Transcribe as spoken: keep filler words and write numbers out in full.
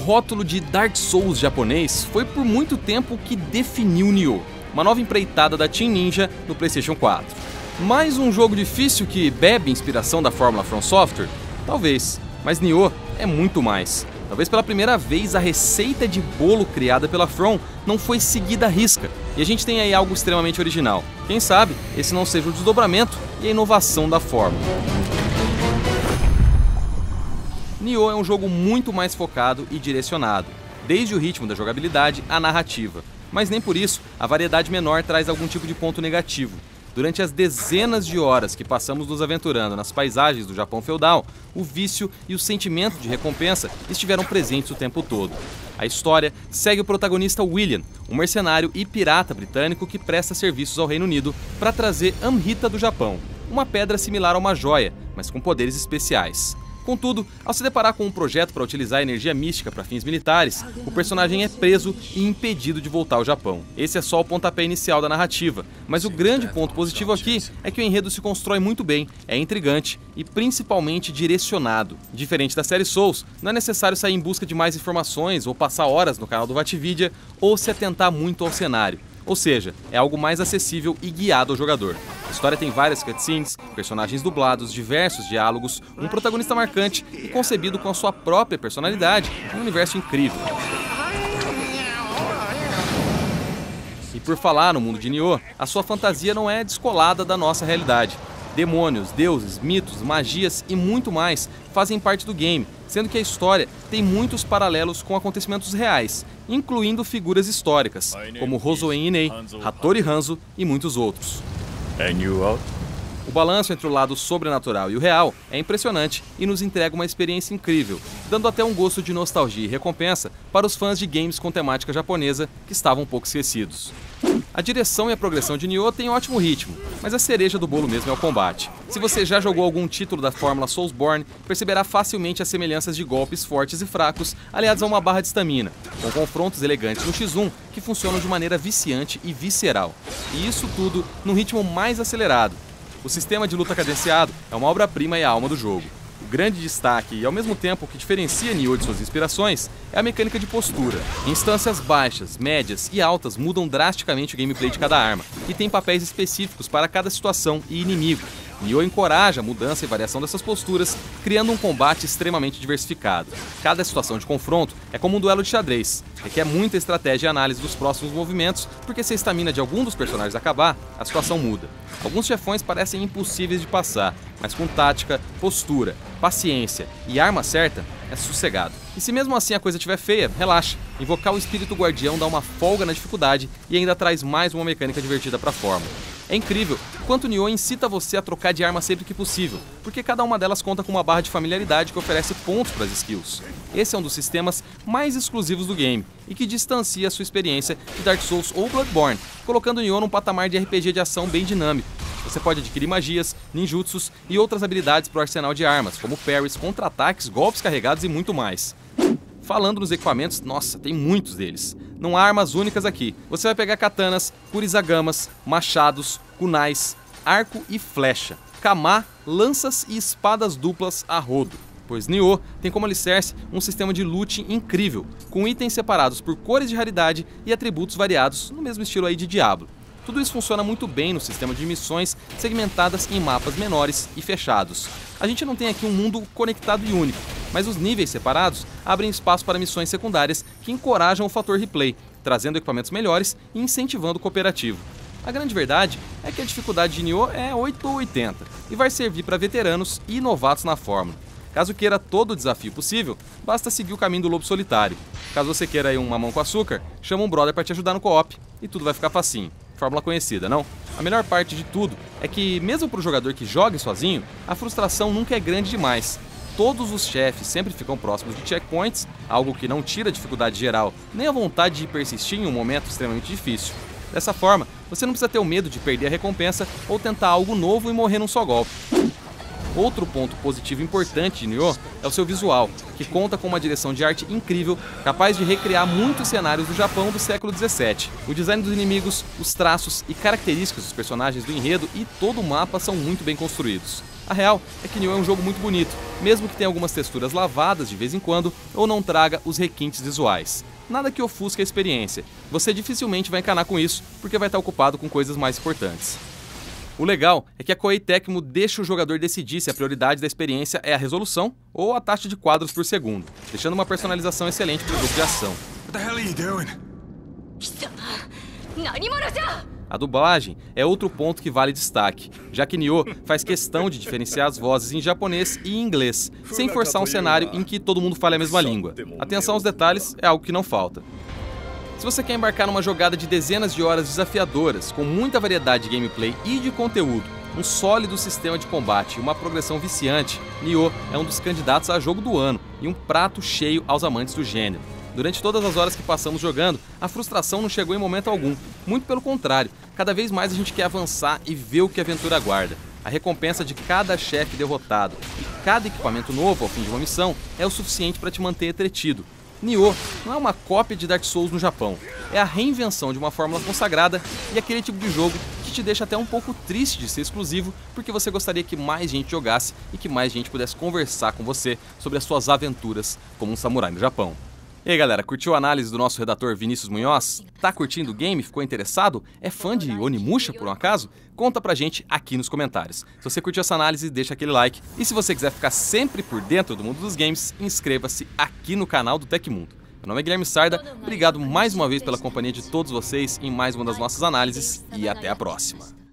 rótulo de Dark Souls japonês foi por muito tempo o que definiu Nioh, uma nova empreitada da Team Ninja no PlayStation quatro. Mais um jogo difícil que bebe inspiração da fórmula From Software? Talvez, mas Nioh é muito mais. Talvez pela primeira vez a receita de bolo criada pela From não foi seguida à risca, e a gente tem aí algo extremamente original. Quem sabe esse não seja o desdobramento e a inovação da fórmula. Nioh é um jogo muito mais focado e direcionado, desde o ritmo da jogabilidade à narrativa. Mas nem por isso a variedade menor traz algum tipo de ponto negativo. Durante as dezenas de horas que passamos nos aventurando nas paisagens do Japão feudal, o vício e o sentimento de recompensa estiveram presentes o tempo todo. A história segue o protagonista William, um mercenário e pirata britânico que presta serviços ao Reino Unido para trazer Amrita do Japão, uma pedra similar a uma joia, mas com poderes especiais. Contudo, ao se deparar com um projeto para utilizar energia mística para fins militares, o personagem é preso e impedido de voltar ao Japão. Esse é só o pontapé inicial da narrativa, mas o grande ponto positivo aqui é que o enredo se constrói muito bem, é intrigante e principalmente direcionado. Diferente da série Souls, não é necessário sair em busca de mais informações ou passar horas no canal do Vatividia ou se atentar muito ao cenário. Ou seja, é algo mais acessível e guiado ao jogador. A história tem várias cutscenes, personagens dublados, diversos diálogos, um protagonista marcante e concebido com a sua própria personalidade, um universo incrível. E por falar no mundo de Nioh, a sua fantasia não é descolada da nossa realidade. Demônios, deuses, mitos, magias e muito mais fazem parte do game, sendo que a história tem muitos paralelos com acontecimentos reais, incluindo figuras históricas, como Hosoen Inei, Hattori Hanzo e muitos outros. O balanço entre o lado sobrenatural e o real é impressionante e nos entrega uma experiência incrível, dando até um gosto de nostalgia e recompensa para os fãs de games com temática japonesa que estavam um pouco esquecidos. A direção e a progressão de Nioh têm ótimo ritmo, mas a cereja do bolo mesmo é o combate. Se você já jogou algum título da fórmula Soulsborne, perceberá facilmente as semelhanças de golpes fortes e fracos aliados a uma barra de estamina, com confrontos elegantes no X um que funcionam de maneira viciante e visceral. E isso tudo num ritmo mais acelerado. O sistema de luta cadenciado é uma obra-prima e a alma do jogo. O grande destaque e ao mesmo tempo o que diferencia Nioh de suas inspirações é a mecânica de postura. Instâncias baixas, médias e altas mudam drasticamente o gameplay de cada arma e tem papéis específicos para cada situação e inimigo. Nioh encoraja a mudança e variação dessas posturas, criando um combate extremamente diversificado. Cada situação de confronto é como um duelo de xadrez, requer muita estratégia e análise dos próximos movimentos, porque se a estamina de algum dos personagens acabar, a situação muda. Alguns chefões parecem impossíveis de passar, mas com tática, postura, paciência e arma certa, é sossegado. E se mesmo assim a coisa estiver feia, relaxa. Invocar o espírito guardião dá uma folga na dificuldade e ainda traz mais uma mecânica divertida para a fórmula. É incrível o quanto Nioh incita você a trocar de arma sempre que possível, porque cada uma delas conta com uma barra de familiaridade que oferece pontos para as skills. Esse é um dos sistemas mais exclusivos do game e que distancia a sua experiência de Dark Souls ou Bloodborne, colocando Nioh num patamar de R P G de ação bem dinâmico. Você pode adquirir magias, ninjutsus e outras habilidades para o arsenal de armas, como parries, contra-ataques, golpes carregados e muito mais. Falando nos equipamentos, nossa, tem muitos deles. Não há armas únicas aqui. Você vai pegar katanas, kurizagamas, machados, kunais, arco e flecha, kama, lanças e espadas duplas a rodo. Pois Nioh tem como alicerce um sistema de loot incrível, com itens separados por cores de raridade e atributos variados, no mesmo estilo aí de Diablo. Tudo isso funciona muito bem no sistema de missões segmentadas em mapas menores e fechados. A gente não tem aqui um mundo conectado e único, mas os níveis separados abrem espaço para missões secundárias que encorajam o fator replay, trazendo equipamentos melhores e incentivando o cooperativo. A grande verdade é que a dificuldade de Nioh é oito ou oitenta e vai servir para veteranos e novatos na fórmula. Caso queira todo o desafio possível, basta seguir o caminho do lobo solitário. Caso você queira aí um mamão com açúcar, chama um brother para te ajudar no co-op e tudo vai ficar facinho. Fórmula conhecida, não? A melhor parte de tudo é que, mesmo para o jogador que jogue sozinho, a frustração nunca é grande demais. Todos os chefes sempre ficam próximos de checkpoints, algo que não tira a dificuldade geral, nem a vontade de persistir em um momento extremamente difícil. Dessa forma, você não precisa ter o medo de perder a recompensa ou tentar algo novo e morrer num só golpe. Outro ponto positivo importante de Nioh é o seu visual, que conta com uma direção de arte incrível, capaz de recriar muitos cenários do Japão do século dezessete. O design dos inimigos, os traços e características dos personagens do enredo e todo o mapa são muito bem construídos. A real é que Nioh é um jogo muito bonito, mesmo que tenha algumas texturas lavadas de vez em quando ou não traga os requintes visuais. Nada que ofusque a experiência. Você dificilmente vai encanar com isso, porque vai estar ocupado com coisas mais importantes. O legal é que a Koei Tecmo deixa o jogador decidir se a prioridade da experiência é a resolução ou a taxa de quadros por segundo, deixando uma personalização excelente para o jogo de ação. A dublagem é outro ponto que vale destaque, já que Nioh faz questão de diferenciar as vozes em japonês e inglês, sem forçar um cenário em que todo mundo fale a mesma língua. Atenção aos detalhes é algo que não falta. Se você quer embarcar numa jogada de dezenas de horas desafiadoras, com muita variedade de gameplay e de conteúdo, um sólido sistema de combate e uma progressão viciante, Nioh é um dos candidatos a jogo do ano e um prato cheio aos amantes do gênero. Durante todas as horas que passamos jogando, a frustração não chegou em momento algum, muito pelo contrário, cada vez mais a gente quer avançar e ver o que a aventura aguarda. A recompensa de cada chefe derrotado e cada equipamento novo ao fim de uma missão é o suficiente para te manter entretido. Nioh não é uma cópia de Dark Souls no Japão, é a reinvenção de uma fórmula consagrada e aquele tipo de jogo que te deixa até um pouco triste de ser exclusivo, porque você gostaria que mais gente jogasse e que mais gente pudesse conversar com você sobre as suas aventuras como um samurai no Japão. E aí galera, curtiu a análise do nosso redator Vinícius Munhoz? Tá curtindo o game? Ficou interessado? É fã de Onimusha por um acaso? Conta pra gente aqui nos comentários. Se você curtiu essa análise, deixa aquele like. E se você quiser ficar sempre por dentro do mundo dos games, inscreva-se aqui no canal do Tecmundo. Meu nome é Guilherme Sarda, obrigado mais uma vez pela companhia de todos vocês em mais uma das nossas análises e até a próxima.